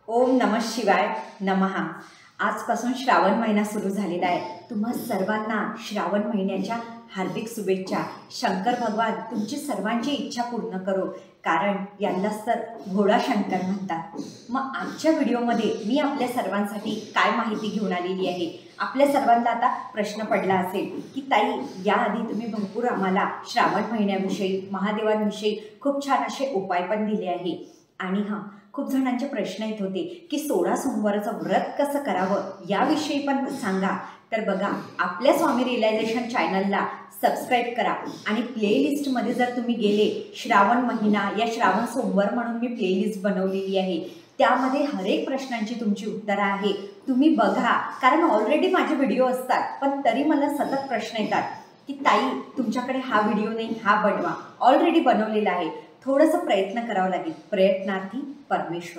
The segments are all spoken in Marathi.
ओम नमः शिवाय नमः। आजपासून श्रावण महिना सुरू झालेला आहे। तुम्हा सर्वांना श्रावण महिन्याच्या हार्दिक शुभेच्छा। शंकर भगवान तुमची सर्वांची इच्छा पूर्ण करो, कारण यालाच तर भोळा शंकर म्हणतात। मग आजच्या व्हिडिओमध्ये मी आपल्या सर्वांसाठी काय माहिती घेऊन आलेली आहे। आपल्या सर्वांना आता प्रश्न पडला असेल की ताई, याआधी तुम्ही भरपूर आम्हाला श्रावण महिन्याविषयी, महादेवांविषयी खूप छान असे उपाय पण दिले आहे। आणि खूप जणांचे प्रश्न येत होते की 16 सोमवाराचं व्रत कसं करावं याविषयी पण सांगा। तर बघा, आपल्या स्वामी रियलायझेशन चॅनलला सबस्क्राईब करा आणि प्लेलिस्टमध्ये जर तुम्ही गेले, श्रावण महिना या श्रावण सोमवार म्हणून मी प्लेलिस्ट बनवलेली आहे। त्यामध्ये हर एक प्रश्नांची तुमची उत्तरं आहे, तुम्ही बघा। कारण ऑलरेडी माझे व्हिडिओ असतात, पण तरी मला सतत प्रश्न येतात की ताई, तुमच्याकडे हा व्हिडिओ नाही, हा बनवा। ऑलरेडी बनवलेला आहे, थोडंसं प्रयत्न करावं लागेल। प्रयत्नार्थी परमेश्वर।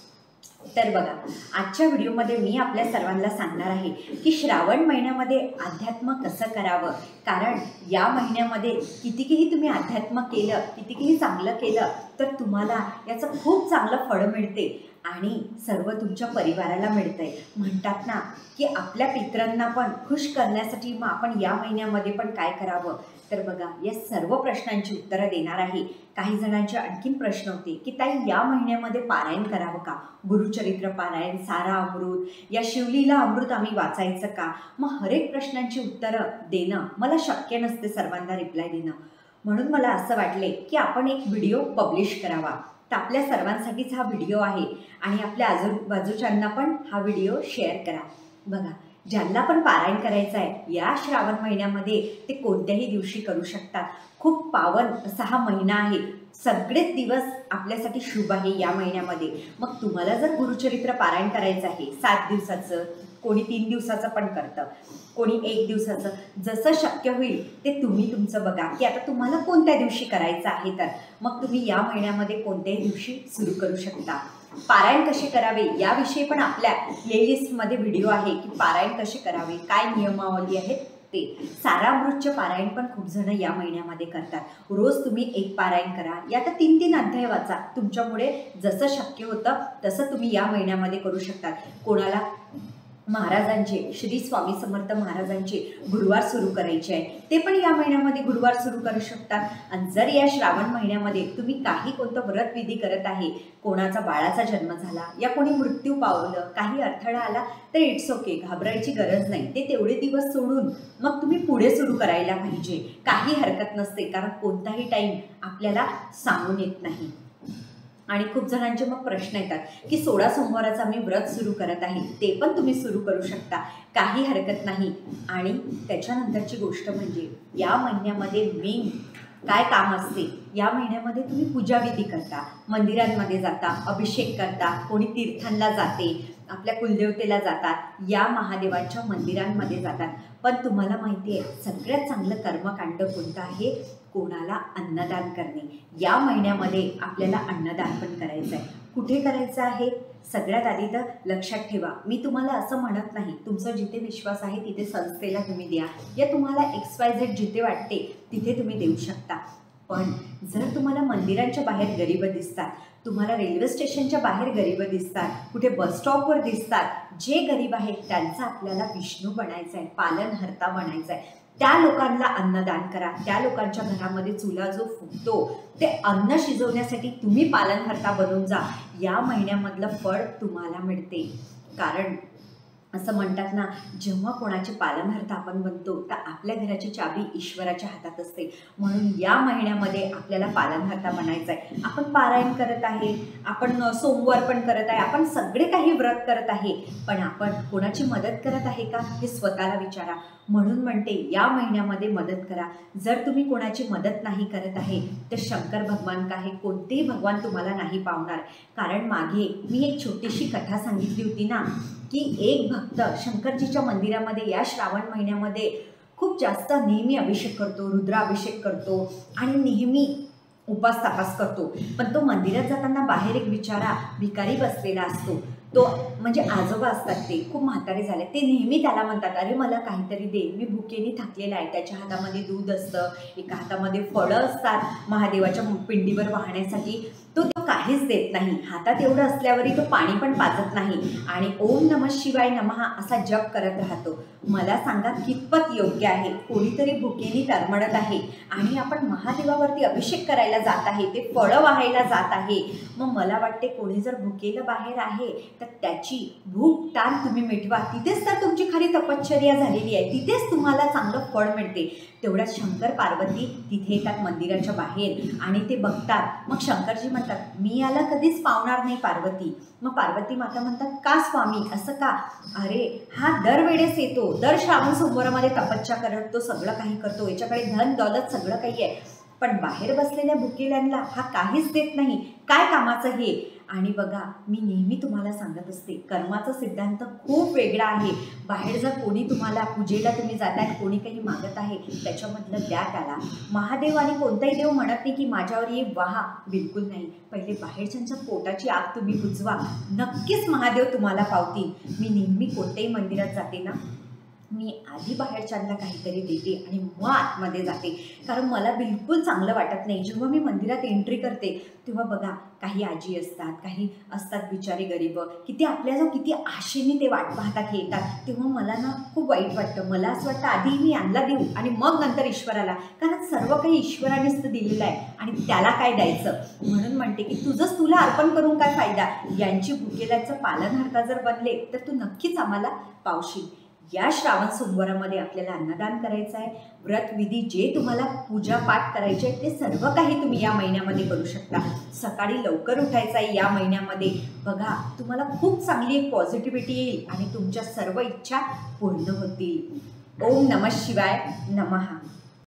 तर बघा, आजच्या व्हिडिओमध्ये मी आपल्या सर्वांना सांगणार आहे की श्रावण महिन्यामध्ये अध्यात्म कसं करावं। कारण या महिन्यामध्ये कितीही तुम्ही अध्यात्म केलं, कितीही चांगलं केलं, तर तुम्हाला याचं खूप चांगलं फळ मिळते आणि सर्व तुमच्या परिवाराला मिळतंय। म्हणतात ना की आपल्या पितरांना पण खुश करण्यासाठी मग आपण या महिन्यामध्ये पण काय करावं। तर बघा, या सर्व प्रश्नांची उत्तरं देणार आहे। काही जणांचे आणखीन प्रश्न होते की ताई, या महिन्यामध्ये पारायण करावं का? गुरुचरित्र पारायण, सारा अमृत, या शिवलीला अमृत आम्ही वाचायचं का? मग हर एक प्रश्नांची उत्तरं देणं मला शक्य नसते, सर्वांना रिप्लाय देणं। म्हणून मला असं वाटले की आपण एक व्हिडिओ पब्लिश करावा। तर आपल्या सर्वांसाठीच हा व्हिडिओ आहे आणि आपल्या आजूबाजूच्यांना पण हा व्हिडिओ शेअर करा। बघा, ज्यांना पण पारायण करायचं आहे या श्रावण महिन्यामध्ये, ते कोणत्याही दिवशी करू शकतात। खूप पावन असा हा महिना आहे, सगळेच दिवस आपल्यासाठी शुभ आहे या महिन्यामध्ये। मग तुम्हाला जर गुरुचरित्र पारायण करायचं आहे 7 दिवसाचं, कोणी 3 दिवसाचं पण करतं, कोणी 1 दिवसाचं, जसं शक्य होईल ते तुम्ही तुमचं बघा की आता तुम्हाला कोणत्या दिवशी करायचं आहे। तर मग तुम्ही या महिन्यामध्ये कोणत्याही दिवशी सुरू करू शकता। पारायण कसे करावे याविषयी पण आपल्या प्लेलिस्टमध्ये व्हिडिओ आहे की पारायण कसे करावे, काय नियमावली आहेत ते। सारामृतचे पारायण पण खूप जण या महिन्यामध्ये करतात। रोज तुम्ही एक पारायण करा, या तर 3-3 अध्याय वाचा। तुमच्यामुळे जसं शक्य होतं तसं तुम्ही या महिन्यामध्ये करू शकतात। कोणाला महाराजांचे, श्री स्वामी समर्थ महाराजांचे गुरुवार सुरू करायचे आहे, ते पण या महिन्यामध्ये गुरुवार सुरू करू शकतात। आणि जर या श्रावण महिन्यामध्ये तुम्ही काही कोणतं व्रत विधी करत आहे, कोणाचा बाळाचा जन्म झाला या कोणी मृत्यू पावलं, काही अडथळा आला, तर इट्स ओके, घाबरायची गरज नाही। ते तेवढे दिवस सोडून मग तुम्ही पुढे सुरू करायला पाहिजे, काही हरकत नसते। कारण कोणताही टाईम आपल्याला सांगून येत नाही। आणि खूप जणांचे मग प्रश्न येतात की 16 सोमवाराचा मी व्रत सुरू करत आहे, ते पण तुम्ही सुरू करू शकता, काही हरकत नाही। आणि त्याच्यानंतरची गोष्ट म्हणजे या महिन्यामध्ये मेन काय काम असते, या महिन्यामध्ये तुम्ही पूजाविधी करता, मंदिरांमध्ये जाता, अभिषेक करता, कोणी तीर्थांना जाते, आपल्या कुलदेवतेला जातात, या महादेवाच्या मंदिरांमध्ये जातात। पण तुम्हाला माहिती आहे सगळ्यात चांगलं कर्मकांड कोणतं आहे? कोणाला अन्नदान करणे। या महिन्यामध्ये आपल्याला अन्नदान पण करायचं आहे। कुठे करायचं आहे? सगळ्यात आधी तर लक्षात ठेवा, मी तुम्हाला असं म्हणत नाही, तुमचा जिथे विश्वास आहे तिथे संस्थेला तुम्ही द्या, या तुम्हाला XYZ जिथे वाटते तिथे तुम्ही देऊ शकता। पण जर तुम्हाला मंदिरांच्या बाहेर गरीब दिसतात, तुम्हाला रेल्वे स्टेशनच्या बाहेर गरीब दिसतात, कुठे बस स्टॉपवर दिसतात, जे गरीब आहेत त्यांचा आपल्याला विष्णू बनायचं आहे, पालनहर्ता बनायचं आहे। त्या लोकांना अन्नदान करा। त्या लोकांच्या घरामध्ये चुला जो फुटतो ते अन्न शिजवण्यासाठी तुम्ही पालनहर्ता बनून जा। या महिन्यामधलं फळ तुम्हाला मिळते। कारण असं म्हणतात ना, जेव्हा कोणाची पालनहर्ता आपण बनतो तर आपल्या घराची चाबी ईश्वराच्या हातात असते। म्हणून या महिन्यामध्ये आपल्याला पालनहर्ता बनायचं आहे। आपण पारायण करत आहे, आपण सोमवार पण करत आहे, आपण सगळे काही व्रत करत आहे, पण आपण कोणाची मदत करत आहे का हे स्वतःला विचारा। म्हणून म्हणते या महिन्यामध्ये मदत करा। जर तुम्ही कोणाची मदत नाही करत आहे तर शंकर भगवान का आहे, कोणतेही भगवान तुम्हाला नाही पावणार। कारण मागे मी एक छोटीशी कथा सांगितली होती ना की एक भक्त शंकरजीच्या मंदिरामध्ये या श्रावण महिन्यामध्ये खूप जास्त नेहमी अभिषेक करतो, रुद्राभिषेक करतो आणि नेहमी उपास तापास करतो। पण तो मंदिरात जाताना बाहेर एक बिचारा भिकारी बसलेला असतो, तो म्हणजे आजोबा असतात, ते खूप म्हातारे झाले, ते नेहमी त्याला म्हणतात, अरे मला काहीतरी दे, मी भुकेने थकलेला आहे। त्याच्या हातामध्ये दूध असतं, एका हातामध्ये फळं असतात महादेवाच्या पिंडीवर वाहण्यासाठी, तो काहीच देत नाही. हातात एवढं असल्यावरही तो पाणी पण पाजत नाही आणि ओम नमः शिवाय नमः असा जप करत राहतो. मला सांगा कितपत योग्य आहे? कोणीतरी भुकेने तरमडत आहे आणि आपण महादेवावरती अभिषेक करायला जात आहे, ते फळं वाहायला जात आहे. मग मला वाटते कोणी जर भुकेलं बाहेर आहे तर त्याची भूक ताण तुम्ही मिटवा. तिथेच तर तुमची खरी तपश्चर्या झालेली आहे, तिथेच तुम्हाला चांगलं फळ मिळते. तेवढ्यात शंकर पार्वती तिथे येतात मंदिराच्या बाहेर आणि ते बघतात. मग शंकरजी म्हणतात, मी याला कधीच पावणार नाही पार्वती. मग पार्वती माता म्हणतात, का स्वामी असं का? अरे हा दरवेळेस येतो, दर श्रावण सोमवारामध्ये तपस्या करतो, सगळं काही करतो, याच्याकडे धन दौलत सगळं काही आहे, पण बाहेर बसलेल्या भुकेल्यांना हा काहीच देत नाही. काय कामाचं हे? आणि बघा मी नेहमी तुम्हाला सांगत असते, कर्माचा सिद्धांत खूप वेगळा आहे. बाहेर जर कोणी तुम्हाला पूजेला तुम्ही जाताय, कोणी काही मागत आहे, त्याच्यामधलं द्या त्याला. महादेव आणि कोणताही देव म्हणत नाही की माझ्यावर ये वाहा, बिलकुल नाही. पहिले बाहेरच्यांच्या पोटाची आग तुम्ही बुजवा, नक्कीच महादेव तुम्हाला पावतील. मी नेहमी कोणत्याही मंदिरात जाते ना, मी आधी बाहेरच्यांना काहीतरी देते आणि मग आतमध्ये जाते, कारण मला बिलकुल चांगलं वाटत नाही. जेव्हा मी मंदिरात एंट्री करते तेव्हा बघा काही आजी असतात, काही असतात बिचारे गरीब, किती आपल्याजवळ किती आशेने ते वाट पाहतात येतात, तेव्हा मला ना खूप वाईट वाटतं. मला असं वाटतं आधी मी यांना देऊ आणि मग नंतर ईश्वराला, कारण सर्व काही ईश्वरानेच तर दिलेलं आहे आणि त्याला काय द्यायचं. म्हणून म्हणते की तुझंच तुला अर्पण करून काय फायदा. यांची भुकेल्याचं पालनहर्ता जर बनले तर तू नक्कीच आम्हाला पावशील. या श्रावण सोमवारामध्ये आपल्याला अन्नदान करायचं आहे. व्रतविधी जे तुम्हाला पूजा पाठ करायचे आहे ते सर्व काही तुम्ही या महिन्यामध्ये करू शकता. सकाळी लवकर उठायचं आहे या महिन्यामध्ये. बघा तुम्हाला खूप चांगली एक पॉझिटिव्हिटी येईल आणि तुमच्या सर्व इच्छा पूर्ण होतील. ओम नमः शिवाय नमः.